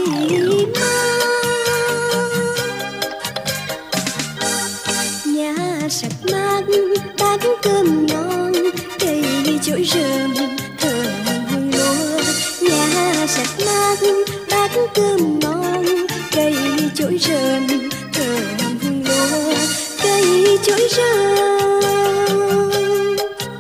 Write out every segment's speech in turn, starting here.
mơ. Nhà sạch mát bát cơm ngon, cây chuối rơm thơm hương lúa. Nhà sạch mát bát cơm ngon, cây chuối rơm thơm hương lúa. Cây chuối rơm,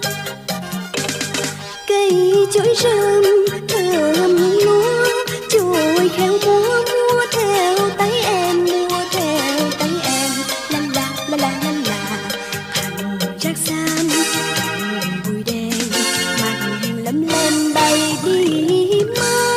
cây chuối rơm thơm hương lúa. Chuối khéo múa mua theo tay em, mua theo tay em. La la la la la la. Hành rác xanh, hành bụi đen, mặt hàng lấm lem bay đi mơ.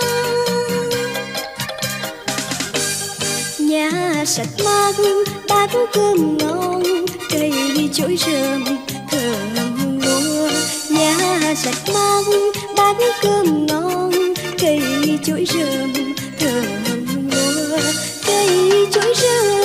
Nhà sạch mát bát cơm ngon, cây chuối rơm thơm hương lúa. Nhà sạch mát bát cơm ngon, cây chuối rơm thơm hương lúa. Cây chuối rơm.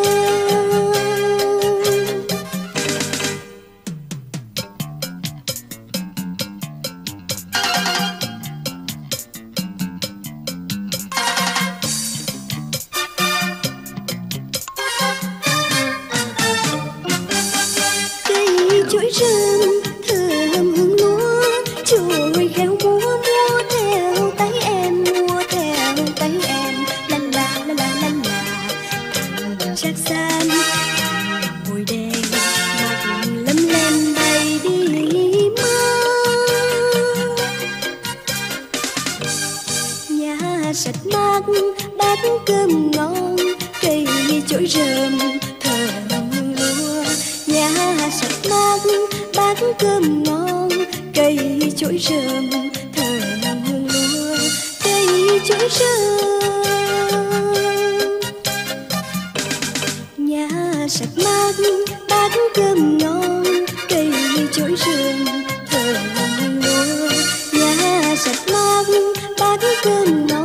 Chuối rơm thơm hương lúa. Chuối khéo múa mua theo tay em, mua theo tay em. La la la la la la. Hành rác xanh, bụi đen, mặt lấm lem bay đi mơ. Nhà sạch mát bát cơm ngon, cây chuối rơm thơm hương lúa. Nhà sạch mát bát cơm ngon, cây chuối rơm thơm hương lúa. Cây chuối rơm. Nhà sạch mát bát cơm ngon, cây chuối rơm thơm hương lúa. Nhà sạch mát bát cơm ngon,